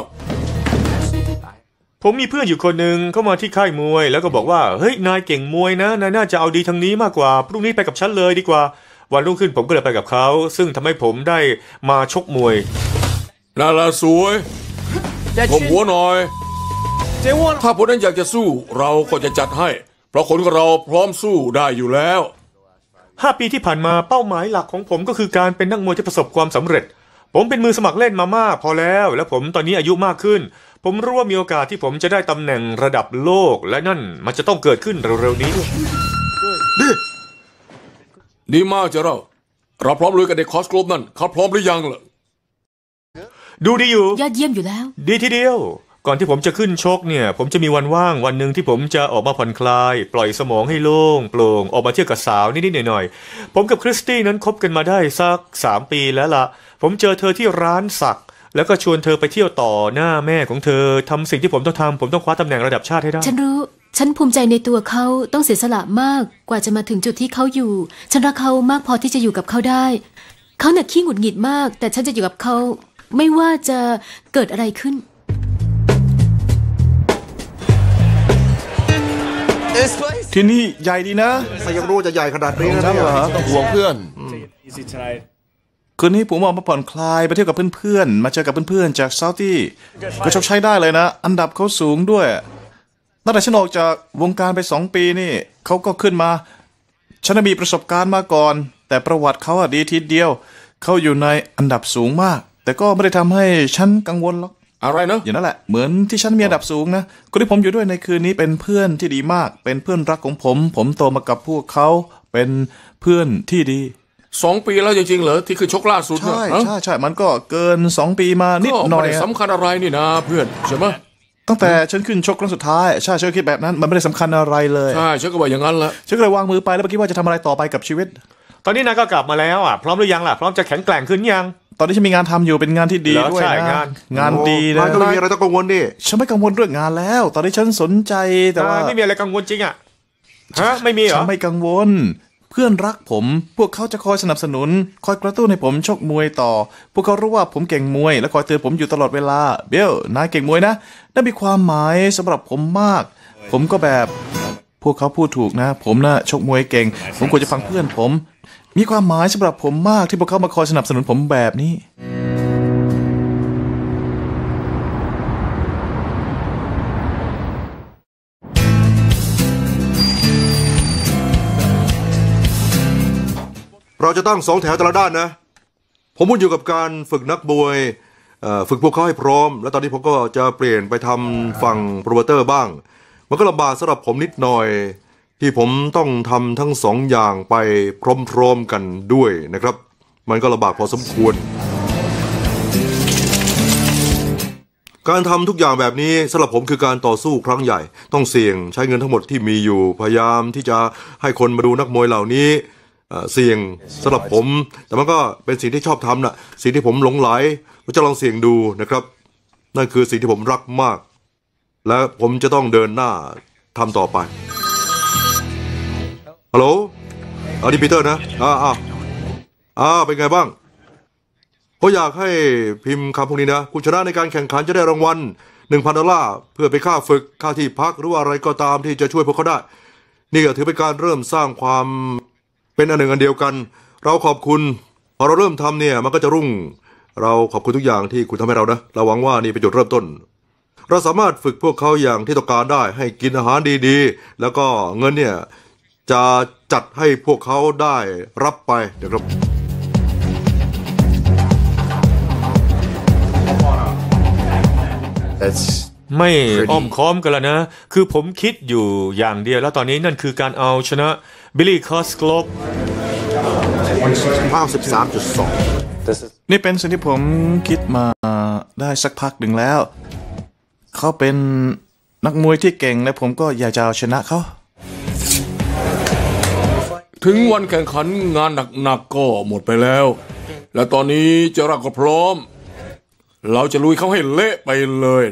ผมมีเพื่อนอยู่คนหนึ่งเข้ามาที่ค่ายมวยแล้วก็บอกว่าเฮ้ยนายเก่งมวยนะนายน่าจะเอาดีทางนี้มากกว่าพรุ่งนี้ไปกับฉันเลยดีกว่าวันรุ่งขึ้นผมก็เลยไปกับเขาซึ่งทำให้ผมได้มาชกมวยนั่นแหละสวยผมหัวหน่อยถ้าพวกนั้นอยากจะสู้เราก็จะจัดให้เพราะคนของเราพร้อมสู้ได้อยู่แล้วห้าปีที่ผ่านมาเป้าหมายหลักของผมก็คือการเป็นนักมวยที่ประสบความสำเร็จผมเป็นมือสมัครเล่นมามากพอแล้วและผมตอนนี้อายุมากขึ้นผมรู้ว่ามีโอกาสที่ผมจะได้ตำแหน่งระดับโลกและนั่นมันจะต้องเกิดขึ้นเร็วๆนี้ด้วยดีดีมากเจ้าเราเราพร้อมลุยกับเด็กคอสกลบนั่นเขาพร้อมหรือยังล่ะดูดีอยู่ยอดเยี่ยมอยู่แล้วดีทีเดียวก่อนที่ผมจะขึ้นชกเนี่ยผมจะมีวันว่างวันหนึ่งที่ผมจะออกมาผ่อนคลายปล่อยสมองให้โล่งโปร่งออกมาเที่ยวกับสาวนิดๆหน่อยๆผมกับคริสตี้นั้นคบกันมาได้สักสามปีแล้วล่ะผมเจอเธอที่ร้านสักแล้วก็ชวนเธอไปเที่ยวต่อหน้าแม่ของเธอทำสิ่งที่ผมต้องทำผมต้องคว้าตำแหน่งระดับชาติให้ได้ฉันรู้ฉันภูมิใจในตัวเขาต้องเสียสละมากกว่าจะมาถึงจุดที่เขาอยู่ฉันรักเขามากพอที่จะอยู่กับเขาได้เขาหนักขี้หงุดหงิดมากแต่ฉันจะอยู่กับเขาไม่ว่าจะเกิดอะไรขึ้นที่นี่ใหญ่ดีนะไม่ยังรู้จะใหญ่ขนาดนี้นะเนี่ยต้องห่วงเพื่อนคืนนี้ผมออกมาผ่อนคลายไปเที่ยวกับเพื่อนๆมาเจอกับเพื่อนๆจากซาอุตี้ก็ชกใช้ได้เลยนะอันดับเขาสูงด้วยตั้งแต่ฉันออกจากวงการไปสองปีนี่เขาก็ขึ้นมาฉันมีประสบการณ์มาก่อนแต่ประวัติเขาอะดีทีเดียวเขาอยู่ในอันดับสูงมากแต่ก็ไม่ได้ทำให้ฉันกังวลหรอกอะไรเนอะอย่างนั้นแหละเหมือนที่ฉันมีอันดับสูงนะคนที่ผมอยู่ด้วยในคืนนี้เป็นเพื่อนที่ดีมากเป็นเพื่อนรักของผมผมโตมากับพวกเขาเป็นเพื่อนที่ดีสองปีแล้วจริงๆเหรอที่คือชกล่าสุดใช่ใช่ใช่มันก็เกินสองปีมานิดหน่อยสำคัญอะไรนี่นะเพื่อนใช่ไหมตั้งแต่ฉันขึ้นชกครั้งสุดท้ายใช่ฉันคิดแบบนั้นมันไม่ได้สำคัญอะไรเลยใช่ฉันก็บอกอย่างนั้นแหละฉันก็เลยวางมือไปแล้วเมื่อกี้ว่าจะทำอะไรต่อไปกับชีวิตตอนนี้นายก็กลับมาแล้วอ่ะพร้อมหรือยังล่ะพร้อมจะแข็งแกร่งขึ้นยังตอนนี้ฉันมีงานทำอยู่เป็นงานที่ดีด้วยนะงานงานดีนะก็ไม่มีอะไรต้องกังวลดิฉันไม่กังวลเรื่องงานแล้วตอนนี้ฉันสนใจแต่ว่าไม่มีอะไรกังวลจริงอ่ะฮะไม่มีเหรอฉันไม่กังวลเพื่อนรักผมพวกเขาจะคอยสนับสนุนคอยกระตุ้นให้ผมชกมวยต่อพวกเขารู้ว่าผมเก่งมวยและคอยเตือนผมอยู่ตลอดเวลาเบลนายเก่งมวยนะนั่นมีความหมายสำหรับผมมากผมก็แบบพวกเขาพูดถูกนะผมน่ะชกมวยเก่งผมควรจะฟังเพื่อนผมมีความหมายสำหรับผมมากที่พวกเขามาคอยสนับสนุนผมแบบนี้เราจะตั้งสองแถวแต่ละด้านนะผมมุ่งอยู่กับการฝึกนักมวยฝึกพวกเขาให้พร้อมแล้วตอนนี้ผมก็จะเปลี่ยนไปทำฝั่งโปรโมเตอร์บ้างมันก็ลำบากสำหรับผมนิดหน่อยที่ผมต้องทำทั้งสองอย่างไปพร้อมๆกันด้วยนะครับมันก็ลำบากพอสมควรการทำทุกอย่างแบบนี้สำหรับผมคือการต่อสู้ครั้งใหญ่ต้องเสี่ยงใช้เงินทั้งหมดที่มีอยู่พยายามที่จะให้คนมาดูนักมวยเหล่านี้เอ่อเสี่ยงสำหรับผมแต่มันก็เป็นสิ่งที่ชอบทำนะสิ่งที่ผมหลงไหลผมจะลองเสี่ยงดูนะครับนั่นคือสิ่งที่ผมรักมากและผมจะต้องเดินหน้าทำต่อไปฮัลโหลอันนี้ปีเตอร์นะอ่าอ่าอ่าเป็นไงบ้างผมอยากให้พิมพ์คำพวกนี้นะคุณชนะในการแข่งขันจะได้รางวัล หนึ่งพัน ดอลลาร์เพื่อไปค่าฝึกค่าที่พักหรือว่าอะไรก็ตามที่จะช่วยพวกเขาได้นี่ก็ถือเป็นการเริ่มสร้างความเป็นอันหนึ่งอันเดียวกันเราขอบคุณพอเราเริ่มทำเนี่ยมันก็จะรุ่งเราขอบคุณทุกอย่างที่คุณทำให้เรานะเราหวังว่านี่เป็นจุดเริ่มต้นเราสามารถฝึกพวกเขาอย่างที่ต้องการได้ให้กินอาหารดีๆแล้วก็เงินเนี่ยจะจัดให้พวกเขาได้รับไปนะครับไม่อ้อมค้อมกันแล้วนะคือผมคิดอยู่อย่างเดียวแล้วตอนนี้นั่นคือการเอาชนะบิลลี่คอสกลบเก้าสิบสามจุดสองนี่เป็นสิ่งที่ผมคิดมาได้สักพักหนึ่งแล้วเขาเป็นนักมวยที่เก่งและผมก็อยากจะเอาชนะเขาถึงวันแข่งขันงานหนักๆก็หมดไปแล้วและตอนนี้เจอราก็พร้อมเราจะลุยเขาให้เละไปเลย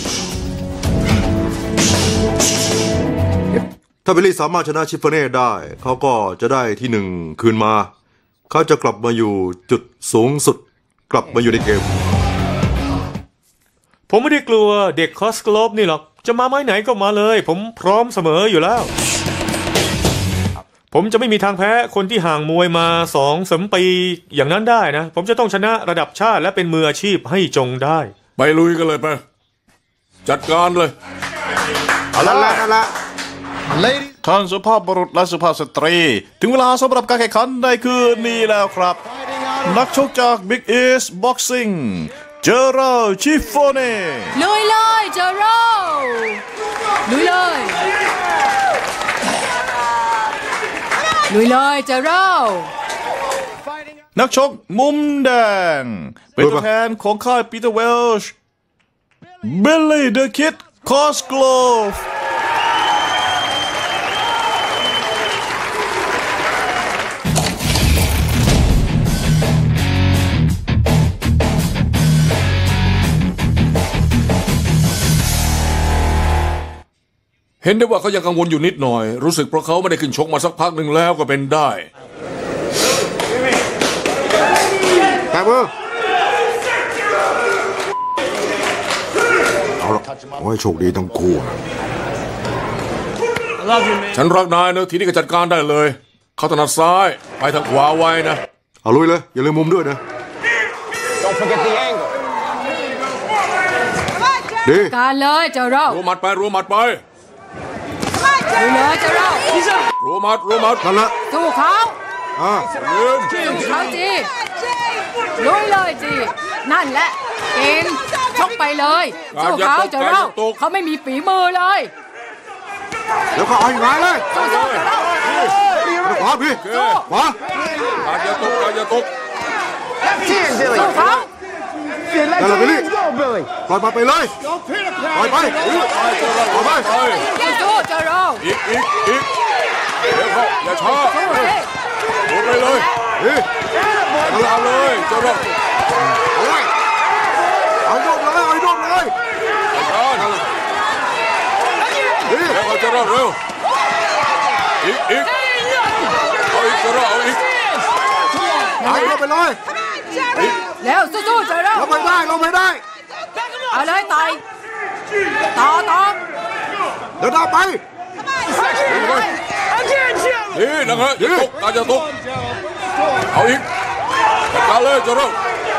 ถ้าบิลลี่สามารถชนะชิฟเฟเน่ได้เขาก็จะได้ที่หนึ่งคืนมาเขาจะกลับมาอยู่จุดสูงสุดกลับมาอยู่ในเกมผมไม่ได้กลัวเด็กคอสกลบนี่หรอกจะมาไม้ไหนก็มาเลยผมพร้อมเสมออยู่แล้วผมจะไม่มีทางแพ้คนที่ห่างมวยมาสองสามปีอย่างนั้นได้นะผมจะต้องชนะระดับชาติและเป็นมืออาชีพให้จงได้ไปลุยกันเลยไปจัดการเลยเอาละเอาละท่านสุภาพบุรุษและสุภาพสตรีถึงเวลาสำหรับการแข่งขันในคืนนี้แล้วครับนักชกจาก Big East Boxing เจอราชิฟโฟเน่ลุยเลยเจอราลุยเลยลุยเลยเจอรานักชกมุมแดงเป็นตัวแทนของค่ายปีเตอร์เวลช์บิลลี่เดอะคิดคอสกลฟเห็นได้ว่าเขายังกังวลอยู่นิดหน่อยรู้สึกเพราะเขาไม่ได้ขึ้นชกมาสักพักหนึ่งแล้วก็เป็นได้แป๊บเออเอาละโอ้ยโชคดีทั้งคู่ฉันรักนายนะทีนี้ก็จัดการได้เลยเขาถนัดซ้ายไปทางขวาไว้นะเอาลุยเลยอย่าลืมมุมด้วยนะดีการเลยเจ้าเรารัวหมัดไปรัวหมัดไปลุยเลยเจ้าเรารัวหมัดรัวหมัดนั่นละสู้เขาอ่าลืมสู้เขาจีลุยเลยจีนั่นแหละเก่งชกไปเลยสู้เขาเจ้าเราเขาไม่มีฝีมือเลยแล้วก็เอาอีกไงเลยสู้ๆเจ้าเราขวาพี่ขวาการจะตกการจะตกสู้เขานั่นแหละบิลลี่ปล่อยมาไปเลยปล่อยไปปล่อยไปสู้เจ้าเราอีกอีกอีกเดี๋ยวเขาอย่าช้าโดนไปเลยเอาเลยเจ้าเราเอาเลยเอาโยกเลยเอาโยกเลยเดี๋ยวเขาจะรอดเร็วอีกอีกเอาอีกจะรอดเอาอีกเอาลงไปเลยแล้วสู้ๆเจ้าเราลงไปได้ลงไปได้เอาเลยต่อยต่อต่อเดี๋ยวได้ไปนี่นะครับอย่าตกการจะตกเอาอีกจัดการเลยเจ้าเรา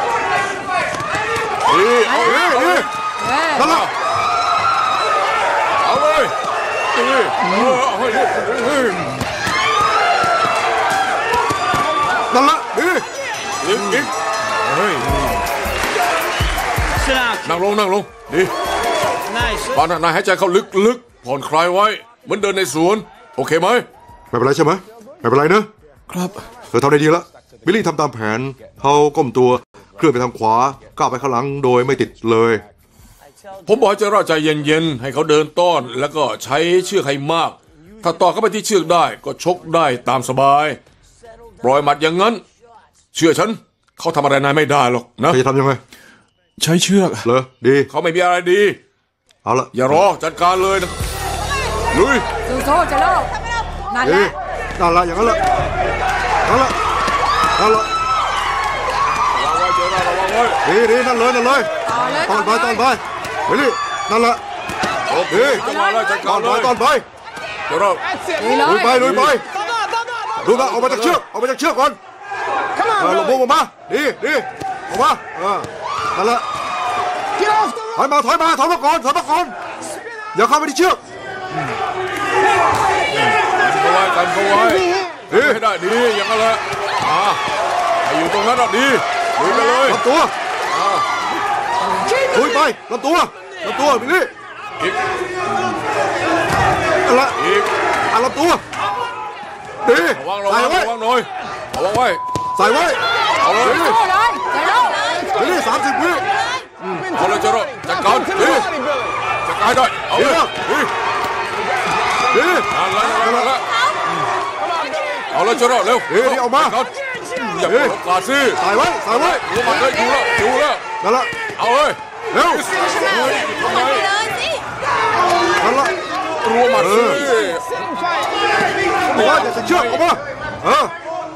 นี่เอาอีกเอาอีกนั่นแหละเอาเลยนี่เอาให้นั่นแหละดีอีกอีกเฮ้ยนั่งลงนั่งลงดีปานนายหายใจเข้าลึกๆผ่อนคลายไว้เหมือนเดินในสวนโอเคไหมไม่เป็นไรใช่ไหมไม่เป็นไรนะครับเธอทำได้ดีแล้วบิลลี่ทำตามแผนเขาก้มตัวเคลื่อนไปทางขวาก้าวไปข้างหลังโดยไม่ติดเลยผมบอกให้เจ้าราใจเย็นๆให้เขาเดินต้อนแล้วก็ใช้เชือกให้มากถ้าต่อเข้าไปที่เชือกได้ก็ชกได้ตามสบายปล่อยหมัดอย่างนั้น เชื่อฉันเขาทำอะไรนายไม่ได้หรอกนะจะทำยังไงใช้เชือกเหรอดีเขาไม่มีอะไรดีเอาละอย่ารอจัดการเลยนะลุยสู้ๆจะเลิกนั่นแหดีละนั่นละอย่างนั้นละนั่นละนั่นละระวังไว้เจอหน้าระวังไว้ดีดีนั่นเลยนั่นเลยต่อเลยตอนไปตอนไปเฮ้ยนั่นละโอเคดีจังหวะแล้วจัดตกาอรนเลไปยตอนไปเดี๋ยวเราลุยเลลุยยไปลุยไปดูนะออกมาจากเชือกออกมาจากเชือกก่อนเออหลบมุมออกมาดีดีออกมาเออนั่นละถอยมาถอยมาถอยมาก่อนถอยมาก่อนอย่าเข้าไปที่เชือกเข้าไว้กันเข้าไว้ดีให้ได้ดีอย่างนั้นแหละอ่าให้อยู่ตรงนั้นอ่ะดีลุยไปเลยลำตัวลุยไปลำตัวลำตัวไปนี่อีกนั่นละอีกอ่ะลำตัวดีระวังระใส่วังไว้ระวังหน่อยระวังไว้ใส่ไว้เอาเลยดีสู้เลยจะเลิกดีนี่สามสิบวิเอาเลยเจ้าเราจัดการดีจัดการได้เอาเลยดีดีนั่นแหละนั่นแหละเอาเลยเจ้าเราเร็วดีดีออกมาอย่าเปิดโอกาสสิใส่ไว้ใส่ไว้หัวมันเลยอยู่แล้วอยู่แล้วนั่นละเอาเลยเร็วทำไมนั่นละรัวหมัดสิบอกว่าอย่าใส่เชือกออกมาเออ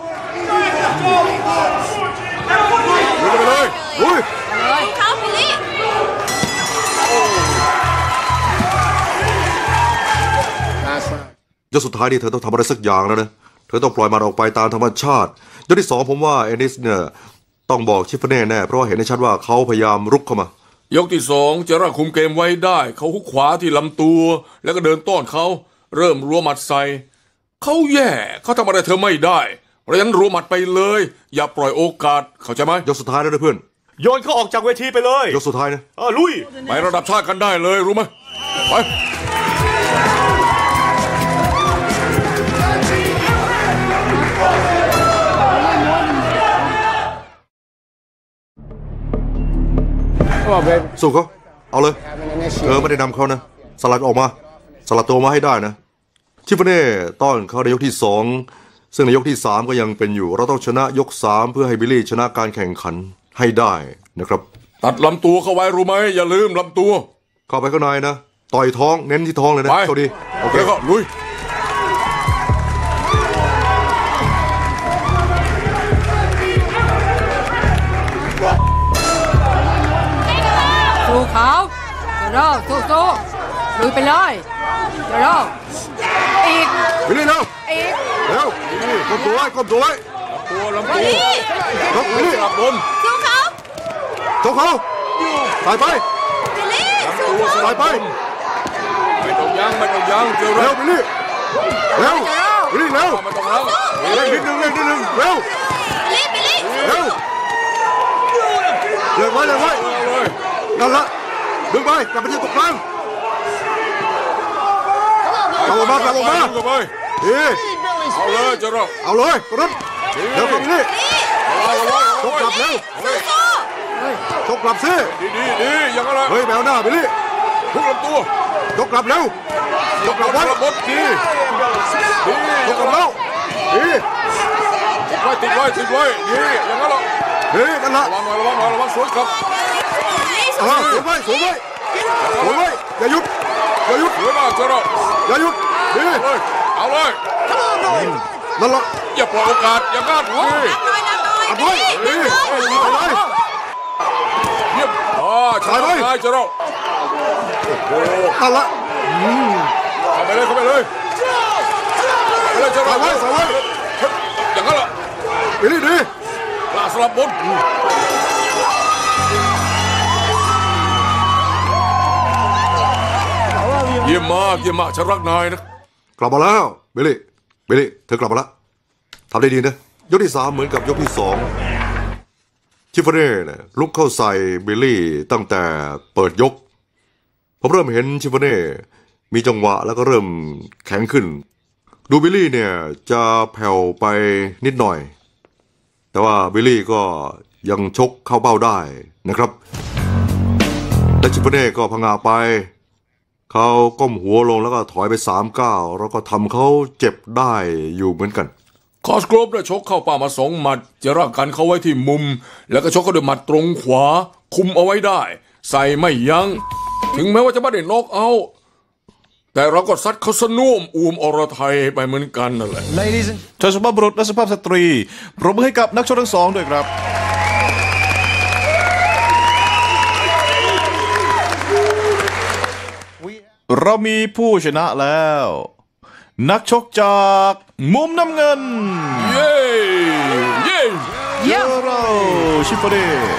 ลุยไปเลยลุยเขาไปเลยยกสุดท้ายนี่เธอต้องทำอะไรสักอย่างแล้วนะเธอต้องปล่อยมันออกไปตามธรรมชาติยกที่สองผมว่าเอนิสเนี่ยต้องบอกชิฟเฟเน่แน่เพราะว่าเห็นได้ชัดว่าเขาพยายามรุกเข้ามายกที่สองเจร่าคุมเกมไว้ได้ เขาหุกขวาที่ลำตัว แล้วก็เดินต้อนเขาเริ่มรัวหมัดใส่เขาแย่เขาทำอะไรเธอไม่ได้เพราะฉะนั้นรัวหมัดไปเลย อย่าปล่อยโอกาสเข้าใจไหมยกสุดท้ายแล้วนะเพื่อนโยนเขาออกจากเวทีไปเลยยกสุดท้ายนะเออลุยไประดับชาติกันได้เลยรู้ไหมไปสู้เขาเอาเลยเธอไม่ได้นำเขานะสลัดออกมาสลัดตัวมาให้ได้นะชิฟเฟเน่ต้อนเขาในยกที่สองซึ่งในยกที่สามก็ยังเป็นอยู่เราต้องชนะยกสามเพื่อให้บิลลี่ชนะการแข่งขันให้ได้นะครับตัดลำตัวเข้าไว้รู้ไหมอย่าลืมลำตัวเข้าไปข้างในนะต่อยท้องเน้นที่ท้องเลยนะไปโชคดีโอเคแล้วก็ลุยสู้เขาจะเลิกสู้ๆลุยไปเลยจะเลิกอีกบิลลี่เร็วอีกเร็วก้มตัวไว้ก้มตัวไว้ตัวลำตัวยกบิลลี่กลับบนสู้เขาชกเขาใส่ไปบิลลี่ลำตัวสใส่ลับไปบนไม่ต้องยั้งไม่ต้องยั้งเจอเร็เร็ววบิลลี่เร็วบิลลี่เร็วไม่ต้องยั้งเร่งนิดนึงเร่งนิดนึงเร็วบิลลี่บิลลี่เร็วเร่งไว้เร่งไว้เอาเลยนั่นละดึงไปกลับไปที่ตรงกลางกลับออกมากลับออกมาเข้าไปดีเอาเลยเจอเร็วเอาเลยกระนั้นเร็วกลับนี่เอาเลยชกกลับเร็วชกกลับสิดีดีดีอย่างนั้นเลยเฮ้ยแมวหน้าบิลลี่ทุกลำตัวชกกลับเร็วชกกลับไว้บดดีดีชกกลับแล้วดีติดไว้ติดไว้ติดไว้ดีอย่างนั้นหรอดีนั่นละระวังหน่อยระวังหน่อยระวังสวนครับเออสวนไว้สวนไว้สวนไว้อย่าหยุดอย่าหยุดสวยมากเจอเร็วอย่าหยุดดีเลยเอาเลยนั่นละอย่าปล่อยโอกาสอย่างนั้นดีอัดไว้ดีไปเลยเยี่ยมอ๋อใช่ไหมเจอเร็วโอ้โหนั่นละเข้าไปเลยเข้าไปเลยเข้าไปเลยเจอเร็ใส่วไว้ใส่ไว้อย่างนั้นเหรอบิลลี่ดีลาสลับบนเยี่ยมมากเยี่ยมมากฉันรักนายนะกลับมาแล้วบิลลี่บิลลี่เธอกลับมาแล้วทำได้ดีนะยกที่สามเหมือนกับยกที่สองชิฟเฟเน่เนี่ยลุกเข้าใส่บิลลี่ตั้งแต่เปิดยกผมเริ่มเห็นชิฟเฟเน่มีจังหวะแล้วก็เริ่มแข็งขึ้นดูบิลลี่เนี่ยจะแผ่วไปนิดหน่อย แต่ว่าบิลลี่ก็ยังชกเข้าเป้าได้นะครับและชิฟเฟเน่ก็พังงาไปเขาก้มหัวลงแล้วก็ถอยไปสามก้าวแล้วก็ทำเขาเจ็บได้อยู่เหมือนกันคอสโกรฟได้ชกเข้าป่ามาสองหมัดจะรากกันเขาไว้ที่มุม แล้วก็ชกเขาด้วยหมัดตรงขวา คุมเอาไว้ได้ ใส่ไม่ยัง้งถึงแม้ว่าจะไม่ได้น็อกเอาท์แต่เราก็ซัดเขาสนุ่มอูมอรไทยไปเหมือนกันนั่นแหละชายสุภาพบุรุษและสุภาพสตรีปรบมือให้กับนักชกทั้งสองด้วยครับเรามีผู้ชนะแล้ว นักชกจากมุมน้ำเงินเย้เย้เยี่ยมโรชิโฟเด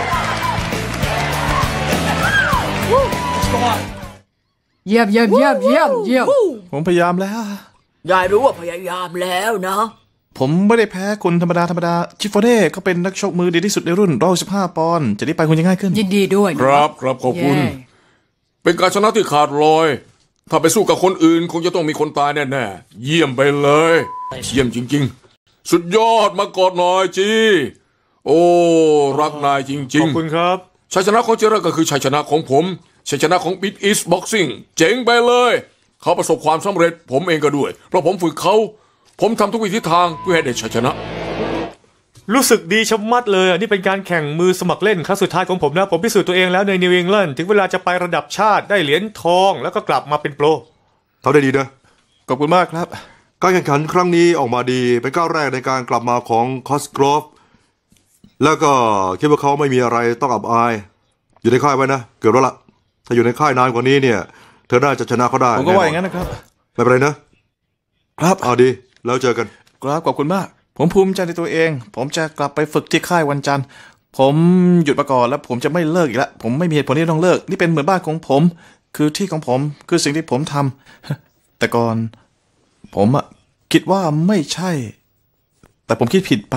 เยี่ยมเยี่ยมเยี่ยมเยี่ยมเยี่ยมผมพยายามแล้วยายรู้ว่าพยายามแล้วนะผมไม่ได้แพ้คนธรรมดาธรรมดาชิโฟเดเขาเป็นนักชกมือดีที่สุดในรุ่นร้อยสิบห้าปอนด์จะได้ไปคุณจะง่ายขึ้นยินดีด้วยคนะรับครับขอบคุณเย้เป็นการชนะที่ขาดลอย ถ้าไปสู้กับคนอื่นคงจะต้องมีคนตายแน่ๆ เยี่ยมไปเลย เยี่ยมจริงๆ สุดยอดมากอดหน่อยจีโอ้รักนายจขริอง บคุณครับๆ ชัยชนะของเจระก็คือชัยชนะของผม ชัยชนะของบิ๊กอีสบ็อกซิ่งเจ๋งไปเลย เขาประสบความสำเร็จผมเองก็ด้วย เพราะผมฝึกเขา ผมทำทุกวิธีทางเพื่อให้ได้ชัยชนะรู้สึกดีชะมัดเลยอ่ะนี่เป็นการแข่งมือสมัครเล่นครั้งสุดท้ายของผมนะผมพิสูจน์ตัวเองแล้วในนิวอิงแลนด์ถึงเวลาจะไประดับชาติได้เหรียญทองแล้วก็กลับมาเป็นโปรทำได้ดีนะขอบคุณมากครับการแข่งขันครั้งนี้ออกมาดีเป็นก้าวแรกในการกลับมาของคอสกรอฟแล้วก็คิดว่าเขาไม่มีอะไรต้องอับอาย อยู่ในค่ายไว้นะเกือบแล้วล่ะถ้าอยู่ในค่ายนานกว่านี้เนี่ยเธอน่าจะชนะเขาได้ผมก็ว่าอย่างนั้นนะครับไม่เป็นไรนะครับ เอาดีแล้วเจอกันครับขอบคุณมาก ผมภูมิใจในตัวเอง ผมจะกลับไปฝึกที่ค่ายวันจันทร์ ผมหยุดมาก่อนแล้วผมจะไม่เลิกอีกแล้วผมไม่มีเหตุผลที่ต้องเลิกนี่เป็นเหมือนบ้านของผม คือที่ของผมคือสิ่งที่ผมทำแต่ก่อนผมอะคิดว่าไม่ใช่ แต่ผมคิดผิดไป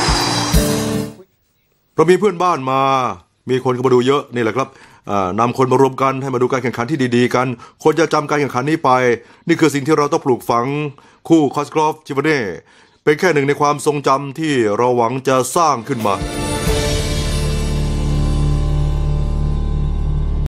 เรามีเพื่อนบ้านมา มีคนเข้ามาดูเยอะนี่แหละครับอ่านำคนมารวมกันให้มาดูการแข่งขันที่ดีๆกัน คนจะจำการแข่งขันนี้ไป นี่คือสิ่งที่เราต้องปลูกฝังคู่คอสกรอฟจิวเน่เป็นแค่หนึ่งในความทรงจำที่เราหวังจะสร้างขึ้นมา